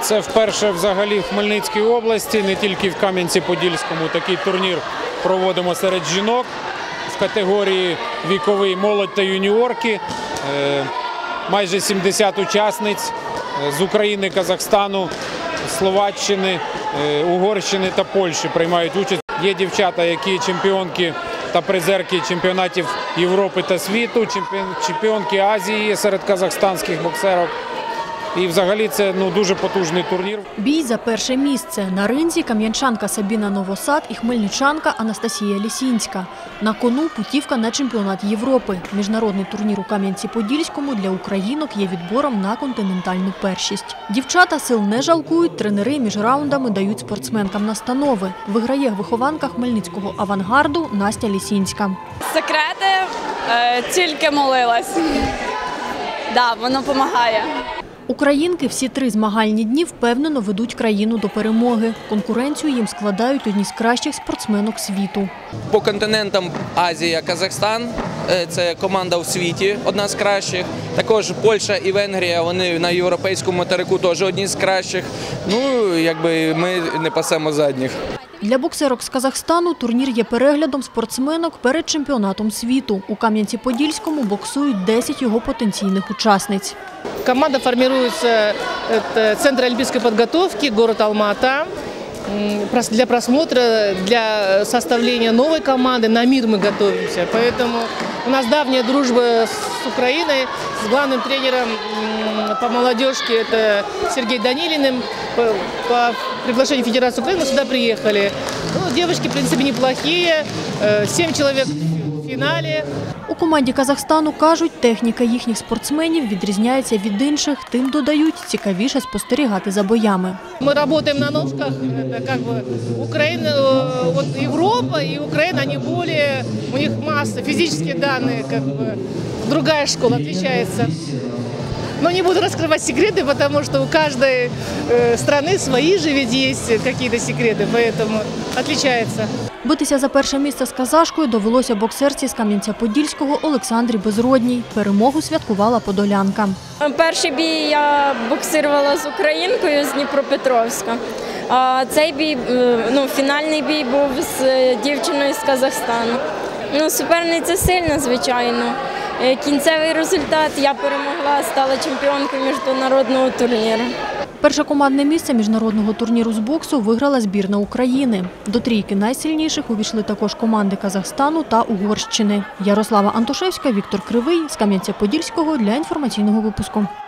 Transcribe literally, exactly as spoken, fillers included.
Це вперше взагалі в Хмельницькій області, не тільки в Кам'янці-Подільському. Такий турнір проводимо серед жінок в категорії віковий молодь та юніорки. Майже сімдесят учасниць з України, Казахстану, Словаччини, Угорщини та Польщі приймають участь. Є дівчата, які чемпіонки та призерки чемпіонатів Європи та світу, чемпіонки Азії серед казахстанських боксерок. І взагалі це ну, дуже потужний турнір. Бій за перше місце. На ринзі кам'янчанка Сабіна Новосад і хмельничанка Анастасія Лісінська. На кону путівка на чемпіонат Європи. Міжнародний турнір у Кам'янці-Подільському для українок є відбором на континентальну першість. Дівчата сил не жалкують, тренери між раундами дають спортсменкам настанови. Виграє вихованка хмельницького авангарду Настя Лісінська. Секрети е, тільки молилась. Да, воно допомагає. Українки всі три змагальні дні впевнено ведуть країну до перемоги. Конкуренцію їм складають одні з кращих спортсменок світу. По континентам Азія, Казахстан – це команда в світі, одна з кращих. Також Польща і Венгрія, вони на європейському материку теж одні з кращих. Ну, якби ми не пасемо задніх. Для боксерок з Казахстану турнір є переглядом спортсменок перед чемпіонатом світу. У Кам'янці-Подільському боксують десять його потенційних учасниць. Команда формируется, это Центр олимпийской подготовки, город Алма-Ата. Для просмотра, для составления новой команды на мир мы готовимся. Поэтому у нас давняя дружба с Украиной, с главным тренером по молодежке, это Сергеем Данилиным. По приглашению Федерации Украины мы сюда приехали. Ну, девочки, в принципе, неплохие, семь человек в финале. У команді Казахстану кажуть, техніка їхніх спортсменів відрізняється від інших, тим додають, цікавіше спостерігати за боями. Ми працюємо на ножках, це як би Україна, от Європа і Україна, вони більше, у них маса, фізичні дані, як би, друга школа відрізняється. Но не буду раскрывать секреты, потому что у каждой э, страны свои же ведь есть какие-то секреты, поэтому отличается. Битися за перше місце з казашкою довелося боксерці з Кам'янця-Подільського Олександрі Безродній. Перемогу святкувала подолянка. Перший бій я боксирувала з українкою з Дніпропетровська. А цей бій, ну, фінальний бій був з дівчиною з Казахстану. Ну, суперниця сильна, звичайно. Кінцевий результат – я перемогла, стала чемпіонкою міжнародного турніру. Перше командне місце міжнародного турніру з боксу виграла збірна України. До трійки найсильніших увійшли також команди Казахстану та Угорщини. Ярослава Антошевська, Віктор Кривий з Кам'янця-Подільського для інформаційного випуску.